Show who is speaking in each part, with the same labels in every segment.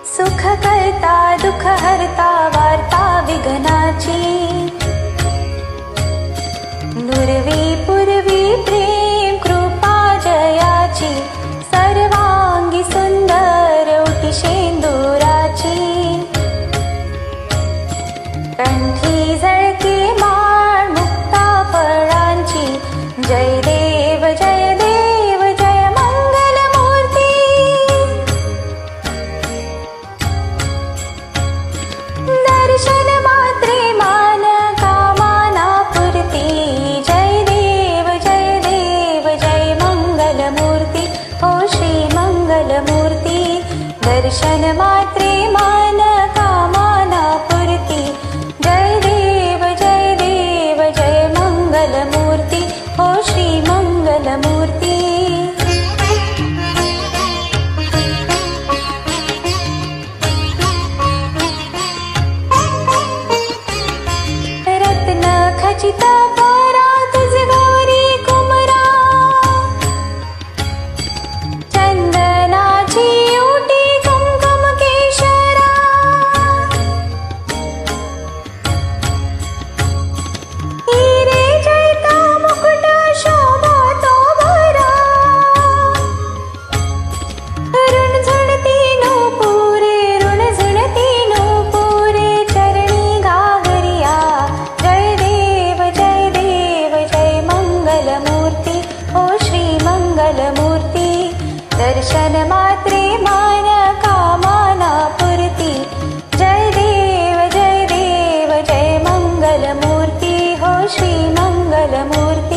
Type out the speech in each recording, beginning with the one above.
Speaker 1: सुख करता दुख हरता वार्ता विघ्नाची। नुरवी पूर्वी प्रेम कृपा जयाची। सर्वांगी सुंदर ओटी शेंदुराची। कंठी झळके माळ मुक्ता फळांची। जय देव जय देव जय मंगल मूर्ती। दर्शन मात्रे मान कामना पूर्ती। जय देव जय मंगल मूर्ती। ओ श्री मंगल मूर्ती। दर्शन मात्रे मान कामना पूर्ती। जय देव जय मंगल मूर्ती। ओ श्री मंगल मूर्ती। रत्न खचित परा तुझ गौरी कुमरा। चंदनाची ओटी कुंकुम केशरा। हिरे जळता मुकुट शोभतो भरा। ऋणझुणती नूपुरे ऋणझुणती नूपुरे चरणी घागरिया। जय देव जय मंगल मूर्ती। ओ श्री मंगल मूर्ती। दर्शन मात्रे मान कामना पूर्ती। जय देव जय मंगल मूर्ती। हो श्री मंगल मूर्ती।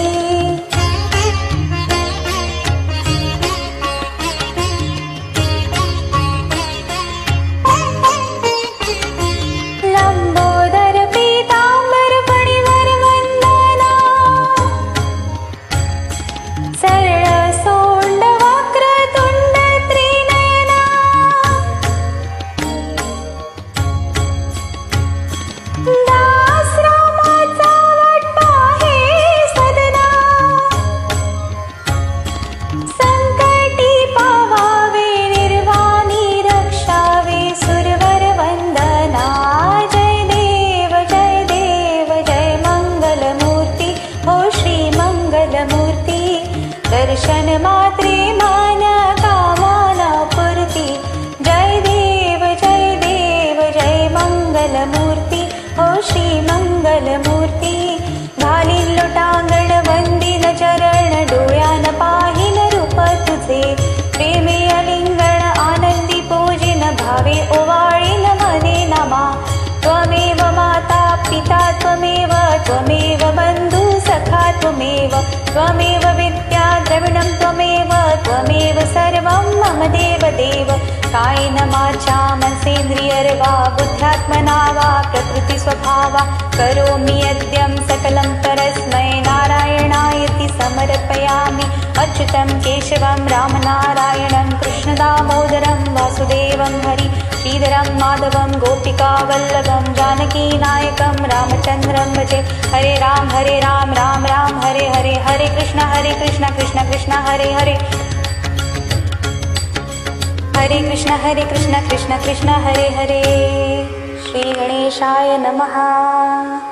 Speaker 1: लंबोदर पीतांबर फणीवर वंदना। सरळ सोंड वक्रतुंड त्रिनयना। दास रामाचा वाटपा हे सदना। संकटी पावावे निर्वाणी रक्षावे सुरवर वंदना। जय देव जय मंगल मूर्ती। हो श्री मंगल मूर्ती। दर्शन मात्रे मान कामना पूर्ती। जय देव जय मंगल मूर्ती। हो श्री मंगल मूर्ती। घालीन लोटांगण वंदिन चरण डोळ्यान पाहिन रूप तुझे। प्रेमे अलिंगण आनंदी पूजिन भावे ओवाळीन मने नमा। त्वमेव माता पिता त्वमेव बंधु सखा त्वमेव। त्वमेव विद्या द्रविणं त्वमेव सर्वं मम देव। कायेन वाचा मनसेन्द्रियर्वा बुद्ध्यात्मना वा प्रकृति स्वभावा। करोमि यद्यं सकलं परस्मै नारायणायति समर्पयामि। अच्युतं केशवं रामनारायणं कृष्णदामोदरं वासुदेवं हरि। श्रीधरं माधवं गोपिकावल्लभं जानकीनायकं रामचन्द्रं भजे। हरे राम राम राम हरे हरे। हरे कृष्ण कृष्ण कृष्ण हरे हरे। हरे कृष्ण कृष्ण कृष्ण हरे हरे। श्री गणेशाय नमः।